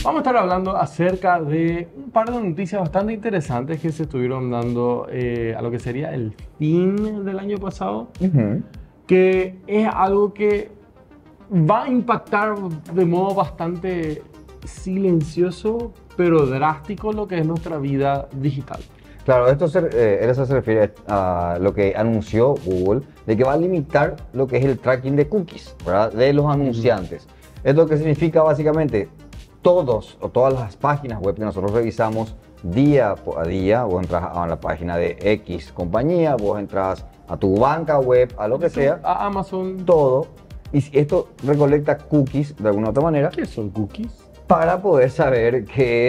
Vamos a estar hablando acerca de un par de noticias bastante interesantes que se estuvieron dando a lo que sería el fin del año pasado, que es algo que va a impactar de modo bastante silencioso, pero drástico lo que es nuestra vida digital. Claro, eso se refiere a lo que anunció Google, de que va a limitar lo que es el tracking de cookies, ¿verdad? De los anunciantes. Esto que significa básicamente todas las páginas web que nosotros revisamos día a día, vos entras a la página de X compañía, vos entras a tu banca web, a lo que sea, A Amazon. todo, y esto recolecta cookies de alguna otra manera. ¿Qué son cookies? Para poder saber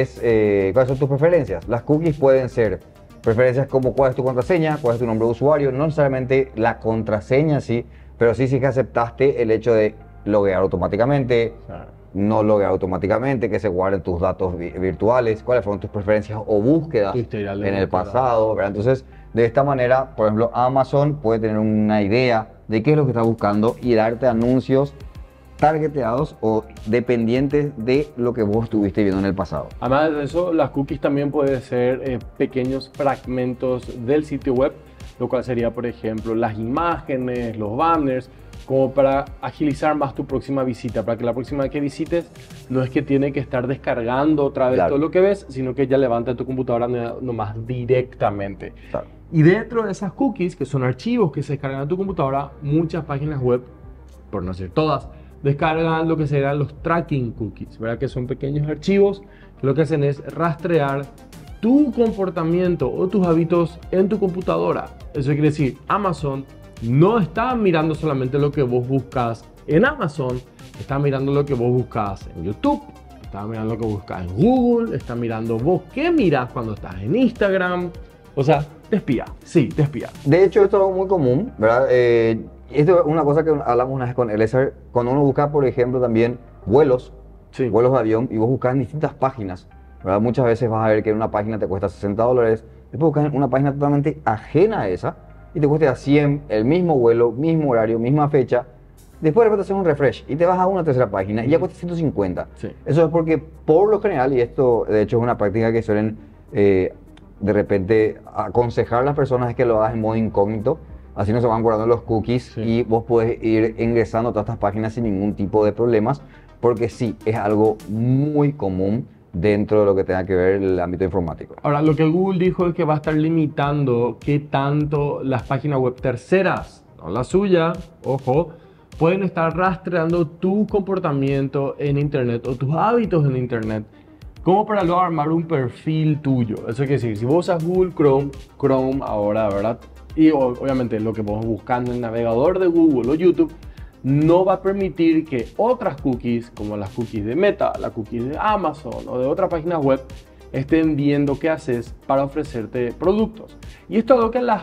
cuáles son tus preferencias. Las cookies pueden ser preferencias como cuál es tu contraseña, cuál es tu nombre de usuario, no necesariamente la contraseña, sí, pero sí que aceptaste el hecho de loguear automáticamente, no loguear automáticamente, que se guarden tus datos virtuales, cuáles fueron tus preferencias o búsquedas en el pasado, ¿verdad? Entonces, de esta manera, por ejemplo, Amazon puede tener una idea de qué es lo que está buscando y darte anuncios targeteados o dependientes de lo que vos estuviste viendo en el pasado. Además de eso, las cookies también pueden ser pequeños fragmentos del sitio web, lo cual sería, por ejemplo, las imágenes, los banners, como para agilizar más tu próxima visita, para que la próxima vez que visites no es que tiene que estar descargando otra vez todo lo que ves, sino que ya levanta tu computadora nomás directamente. Claro. Y dentro de esas cookies, que son archivos que se descargan a tu computadora, muchas páginas web, por no decir todas, descargan lo que serán los tracking cookies, ¿verdad? Que son pequeños archivos que lo que hacen es rastrear tu comportamiento o tus hábitos en tu computadora. Eso quiere decir, Amazon no está mirando solamente lo que vos buscas en Amazon, está mirando lo que vos buscas en YouTube, está mirando lo que buscas en Google, está mirando vos qué miras cuando estás en Instagram. O sea, te espía, sí, te espía. De hecho, esto es algo muy común, ¿verdad? Esto es una cosa que hablamos una vez con Eliezer, cuando uno busca, por ejemplo, también vuelos de avión, y vos buscas en distintas páginas, ¿verdad? Muchas veces vas a ver que en una página te cuesta $60, después buscas en una página totalmente ajena a esa, y te cuesta 100, el mismo vuelo, mismo horario, misma fecha. Después de repente haces un refresh y te vas a una tercera página y ya cuesta 150. Sí. Eso es porque, por lo general, y esto de hecho es una práctica que suelen de repente aconsejar a las personas, es que lo hagas en modo incógnito. Así no se van guardando los cookies y vos podés ir ingresando a todas estas páginas sin ningún tipo de problemas, porque sí, es algo muy común dentro de lo que tenga que ver el ámbito informático. Ahora, lo que Google dijo es que va a estar limitando qué tanto las páginas web terceras, no la suya, ojo, pueden estar rastreando tu comportamiento en Internet o tus hábitos en Internet, como para luego armar un perfil tuyo. Eso quiere decir, si vos usas Google Chrome ahora, ¿verdad? Y obviamente lo que vos buscando en el navegador de Google o YouTube, no va a permitir que otras cookies, como las cookies de Meta, las cookies de Amazon o de otras páginas web, estén viendo qué haces para ofrecerte productos. Y esto es algo que a las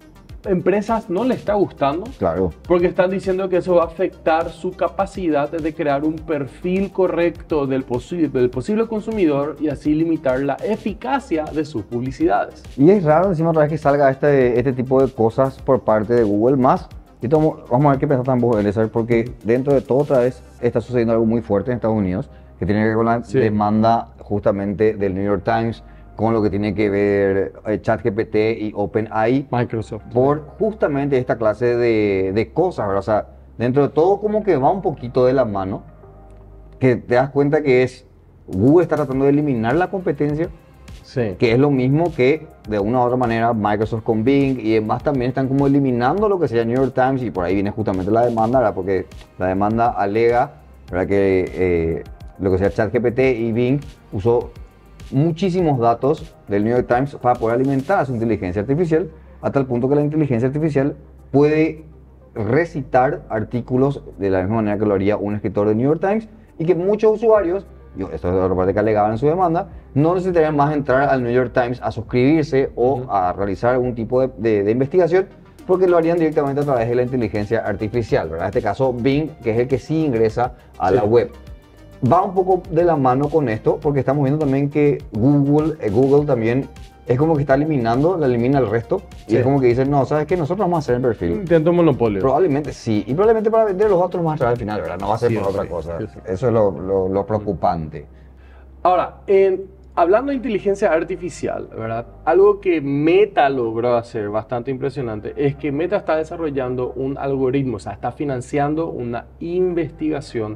empresas no les está gustando, Claro. porque están diciendo que eso va a afectar su capacidad de crear un perfil correcto del posible consumidor y así limitar la eficacia de sus publicidades. Y es raro encima otra vez que salga este tipo de cosas por parte de Google más. Y vamos a ver qué pensás también vos, Eliezer, porque dentro de todo otra vez está sucediendo algo muy fuerte en Estados Unidos, que tiene que ver con la demanda justamente del New York Times, con lo que tiene que ver ChatGPT y OpenAI, Microsoft. por justamente esta clase de cosas, ¿verdad? O sea, dentro de todo como que va un poquito de la mano, que te das cuenta que Google está tratando de eliminar la competencia, que es lo mismo que de una u otra manera Microsoft con Bing y demás también están como eliminando lo que sería New York Times, y por ahí viene justamente la demanda, ¿verdad? Porque la demanda alega, ¿verdad?, que lo que sea ChatGPT y Bing usó muchísimos datos del New York Times para poder alimentar a su inteligencia artificial, a tal punto que la inteligencia artificial puede recitar artículos de la misma manera que lo haría un escritor de New York Times, y que muchos usuarios, esto es otra parte que alegaban en su demanda, no necesitarían más entrar al New York Times a suscribirse o a realizar algún tipo de investigación, porque lo harían directamente a través de la inteligencia artificial, ¿verdad? En este caso Bing, que es el que sí ingresa a la web. Va un poco de la mano con esto, porque estamos viendo también que Google también es como que está elimina el resto, y es como que dicen, no, ¿sabes qué? Nosotros vamos a hacer el perfil. Intento monopolio. Probablemente sí, y probablemente para vender los otros más atrás al final, ¿verdad? No va a ser por otra cosa. Eso es lo preocupante. Ahora, hablando de inteligencia artificial, ¿verdad? Algo que Meta logró hacer bastante impresionante es que Meta está desarrollando un algoritmo, o sea, está financiando una investigación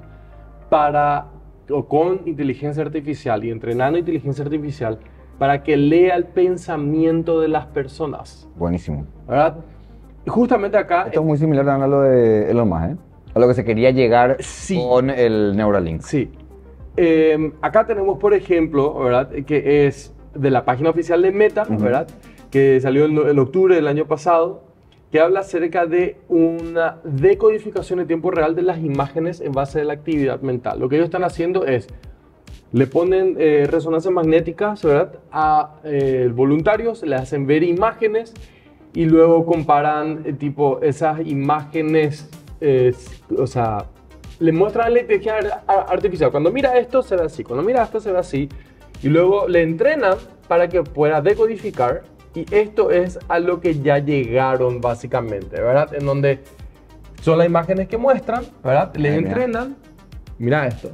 con inteligencia artificial y entrenando inteligencia artificial para que lea el pensamiento de las personas, Buenísimo. ¿verdad? Y justamente acá... Esto es muy similar también a lo de Elon Musk, ¿eh? A lo que se quería llegar Sí. con el Neuralink. Sí. Acá tenemos, por ejemplo, ¿verdad? Que es de la página oficial de Meta, ¿verdad? Que salió en octubre del año pasado, que habla acerca de una decodificación en tiempo real de las imágenes en base a la actividad mental. Lo que ellos están haciendo es, le ponen resonancias magnéticas, ¿verdad? A voluntarios, le hacen ver imágenes y luego comparan tipo esas imágenes, o sea, le muestran a la inteligencia artificial, cuando mira esto se ve así, cuando mira esto se ve así, y luego le entrenan para que pueda decodificar, y esto es a lo que ya llegaron básicamente, ¿verdad? En donde son las imágenes que muestran, ¿verdad? Le entrenan, mira esto.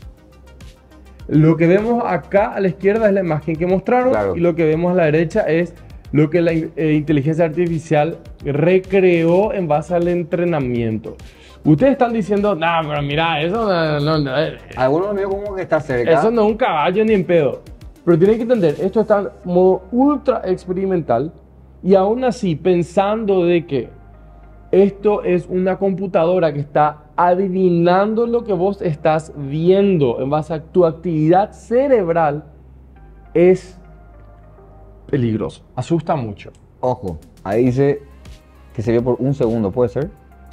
Lo que vemos acá a la izquierda es la imagen que mostraron, Claro. y lo que vemos a la derecha es lo que la inteligencia artificial recreó en base al entrenamiento. Ustedes están diciendo, nah, pero mira, eso Algunos míos como que está cerca. eso no es un caballo ni en pedo. Pero tienen que entender, esto está en modo ultra experimental y aún así pensando de que esto es una computadora que está adivinando lo que vos estás viendo en base a tu actividad cerebral, es peligroso, asusta mucho. Ojo, ahí dice que se vio por un segundo, ¿puede ser?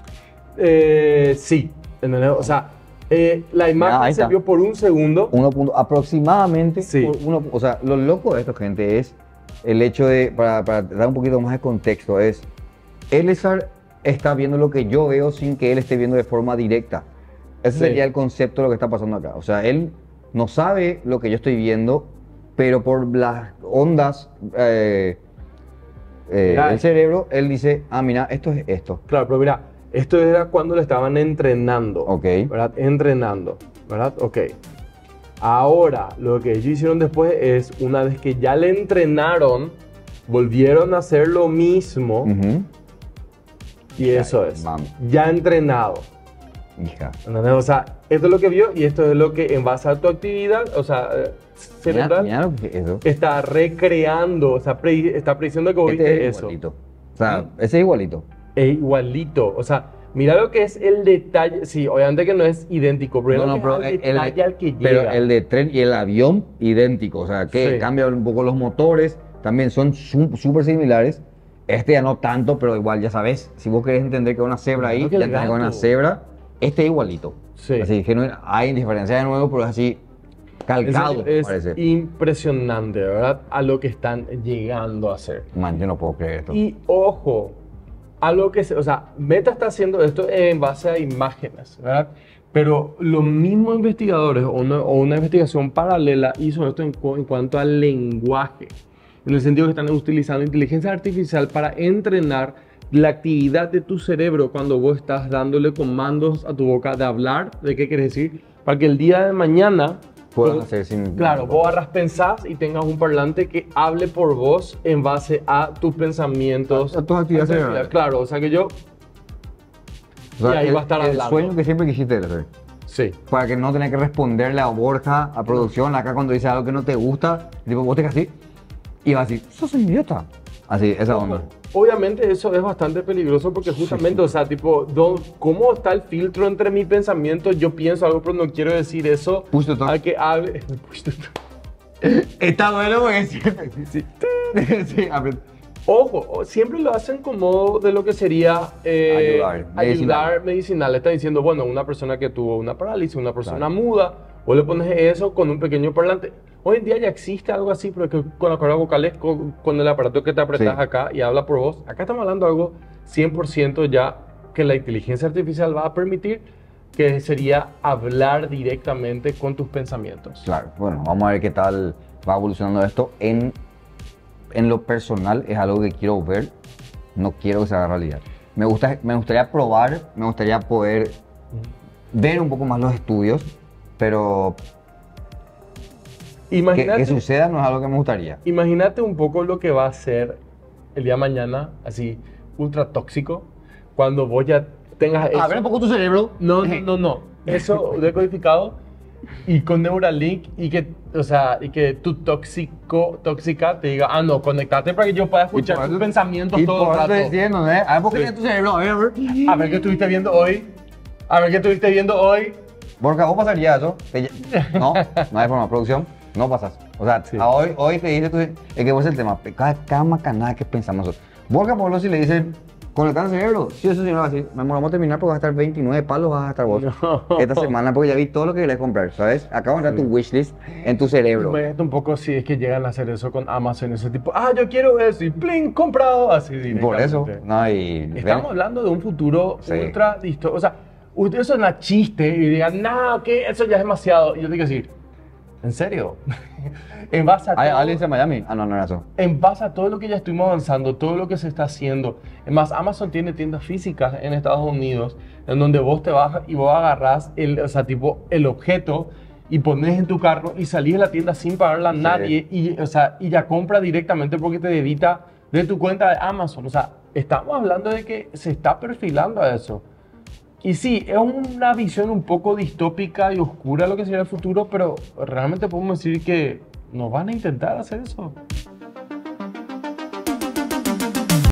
Sí, ¿entendés? O sea, la imagen ahí se está. vio por un segundo. Aproximadamente. Sí. O sea, lo loco de esto, gente, es el hecho de, para dar un poquito más de contexto, es Elezar está viendo lo que yo veo sin que él esté viendo de forma directa. Ese Sí. sería el concepto de lo que está pasando acá. O sea, él no sabe lo que yo estoy viendo, pero por las ondas del cerebro, él dice, ah, mira, esto es esto. Claro, pero mira, esto era cuando le estaban entrenando. Ok. ¿Verdad? Entrenando, ¿verdad? Ok. Ahora, lo que ellos hicieron después es, una vez que ya le entrenaron, volvieron a hacer lo mismo. Ujú. Y eso es. Mami. Ya entrenado. Hija. ¿Entendés? O sea, esto es lo que vio y esto es lo que en base a tu actividad, o sea, cerebral, Mira lo que es eso. está recreando, o sea, está prediciendo que vos Este viste es eso. igualito. O sea, ese es igualito. Es igualito, o sea, mira lo que es el detalle, sí, obviamente que no es idéntico, pero, No, el detalle al que pero llega. el de tren y el avión, idéntico. O sea, que Sí. cambian un poco los motores, también son súper similares. Este ya no tanto, pero igual, ya sabes, si vos querés entender que es una cebra ahí, Claro que ya el tenés que una gato. cebra. Este es igualito. Sí. Así que no hay diferencia de nuevo, pero es así calcado, es parece. impresionante, ¿verdad? A lo que están llegando a hacer. Man, yo no puedo creer esto. Y ojo, algo que, o sea, Meta está haciendo esto en base a imágenes, ¿verdad? Pero los mismos investigadores o una investigación paralela hizo esto en cuanto al lenguaje, en el sentido que están utilizando inteligencia artificial para entrenar la actividad de tu cerebro cuando vos estás dándole comandos a tu boca de hablar, de qué quieres decir, para que el día de mañana Puedes vos- hacer sin... Claro, vos agarras, pensás y tengas un parlante que hable por vos en base a tus pensamientos. A tus actividades a tu cerebrales. Claro, o sea que yo... O sea, y ahí el, va a estar el hablando. sueño que siempre quisiste hacer. Sí. Para que no tengas que responderle a Borja, a producción, acá cuando dice algo que no te gusta, tipo, vos te quedas así, y vas así, sos un idiota. Así, esa onda. Obviamente eso es bastante peligroso porque justamente, o sea, tipo, ¿cómo está el filtro entre mi pensamiento? Yo pienso algo pero no quiero decir eso. Push to talk. Al que hable... Push to talk. Está bueno porque siempre. Sí, sí, Ojo, siempre lo hacen como de lo que sería ayudar medicinal. Están diciendo, bueno, una persona que tuvo una parálisis, una persona muda, vos le pones eso con un pequeño parlante. Hoy en día ya existe algo así, pero que con las cuerdas vocales, con el aparato que te apretas Sí. acá y habla por vos. Acá estamos hablando de algo 100% ya que la inteligencia artificial va a permitir, que sería hablar directamente con tus pensamientos. Claro, bueno, vamos a ver qué tal va evolucionando esto. En lo personal es algo que quiero ver, no quiero que se haga realidad. Me gustaría probar, me gustaría poder ver un poco más los estudios, pero Que Imagínate, suceda no es algo que me gustaría. imagínate un poco lo que va a ser el día de mañana, así, ultra tóxico, cuando vos ya tengas eso. A ver un poco tu cerebro. No. Eso decodificado y con Neuralink y que, o sea, y que tu tóxica te diga, ah, no, conectate para que yo pueda escuchar tus pensamientos y todo por el eso rato. estoy diciendo, ¿eh? A ver, ¿por qué Sí. en tu cerebro? A ver qué estuviste viendo hoy. A ver qué estuviste viendo hoy. Borja, ¿vos pasaría eso? No, no hay forma. Producción, no pasas. O sea, Sí. hoy te dice, es que vos es el tema, cada macanada que pensamos nosotros. Borja, por lo si le dicen, conectar el cerebro, sí, eso sí me va a decir, me vamos a terminar porque vas a estar 29 palos, vas a estar vos. No. Esta semana porque ya vi todo lo que querés comprar, ¿sabes? Acabo de entrar tu wishlist en tu cerebro. Imagínate un poco si es que llegan a hacer eso con Amazon, ese tipo, ah, yo quiero eso, y ¡pling! Comprado, así Por eso, directamente. no, y... Estamos hablando de un futuro Sí. ultra distópico. O sea, ustedes son una chiste y digan, no, que eso ya es demasiado. Y yo digo así, ¿en serio? En base a ¿Hay todo, aliens en Miami? Ah, no, no era eso. en base a todo lo que ya estuvimos avanzando, todo lo que se está haciendo. Es más, Amazon tiene tiendas físicas en Estados Unidos en donde vos te vas y vos agarrás o sea, tipo, el objeto y pones en tu carro y salís de la tienda sin pagarle a nadie y, o sea, y ya compra directamente porque te debita de tu cuenta de Amazon. O sea, estamos hablando de que se está perfilando a eso. Y sí, es una visión un poco distópica y oscura lo que sería el futuro, pero realmente podemos decir que nos van a intentar hacer eso.